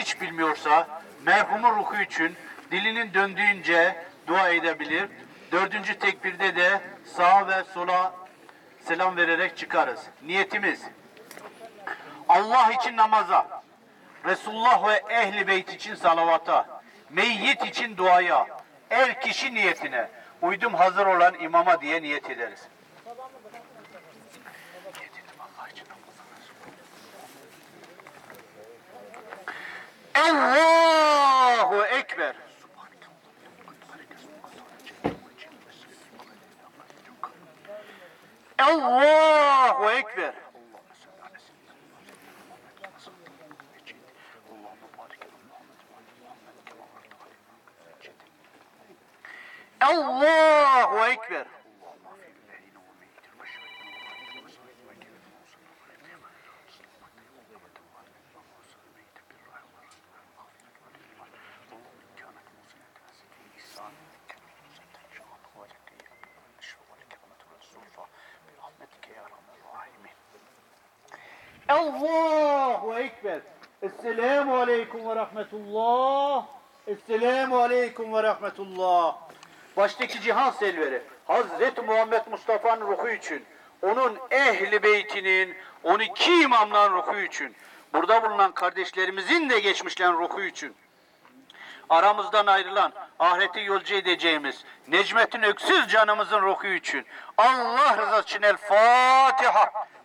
hiç bilmiyorsa merhumun ruhu için dilinin döndüğünce dua edebilir. 4. tekbirde de sağa ve sola selam vererek çıkarız. Niyetimiz Allah için namaza, Resulullah ve ehli beyt için salavata, meyyit için duaya, er kişi niyetine, uydum hazır olan imama diye niyet ederiz. Allahu Ekber. Allahu Ekber. Allahu Ekber. Allahu Ekber. Esselamu Aleyküm ve Rahmetullah. Esselamu Aleyküm ve Rahmetullah. Baştaki cihan selveri Hazreti Muhammed Mustafa'nın ruhu için, onun ehli beytinin 12 imamların ruhu için, burada bulunan kardeşlerimizin de geçmişlerin ruhu için, aramızdan ayrılan, ahirete yolcu edeceğimiz Necmettin Öksüz canımızın ruhu için, Allah rızası için El Fatiha.